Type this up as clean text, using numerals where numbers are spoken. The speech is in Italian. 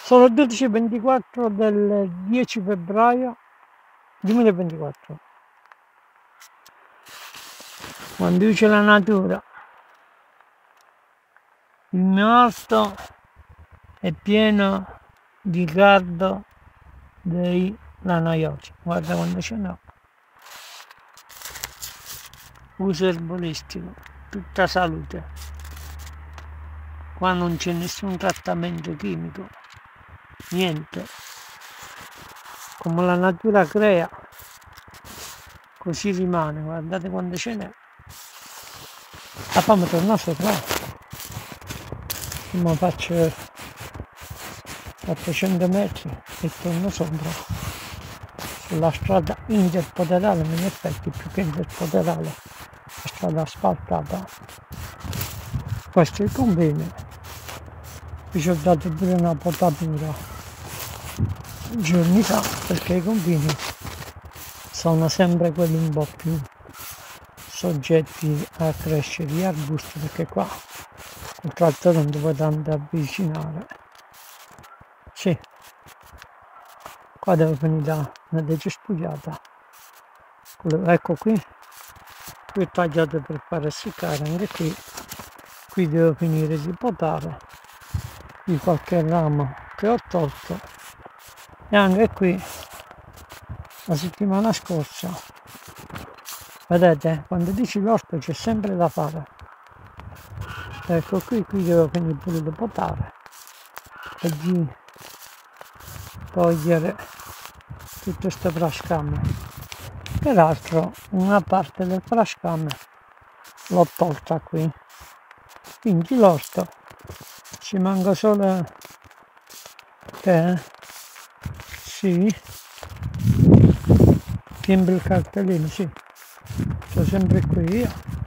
Sono 12:24 del 10 febbraio 2024. Quando dice la natura, il mio orto è pieno di cardo dei lanaiosi. Guarda quando ce n'ho. Uso erbolistico, tutta salute. Qua non c'è nessun trattamento chimico, niente. Come la natura crea, così rimane. Guardate quando ce n'è. La fame torna sopra. Ma faccio 400 metri e torno sopra. Sulla strada interpoderale, in effetti più che interpoderale, la strada asfaltata. Questo è il convegno. Vi ho dato pure una potatura giorni fa, perché i confini sono sempre quelli un po' più soggetti a crescere gli arbusti, perché qua il trattore non ti puoi tanto avvicinare. Sì, qua devo finire una decespugliata. Ecco qui ho tagliato per far essiccare, anche qui devo finire di potare, qui qualche ramo che ho tolto, e anche qui la settimana scorsa, vedete, quando dici l'orto c'è sempre da fare. Ecco qui devo finire pure di potare e di togliere tutte queste frascame. Peraltro una parte del frascame l'ho tolta qui, quindi l'orto ci manca solo che sì, tiembra il cartellino, sì, sono sempre qui io.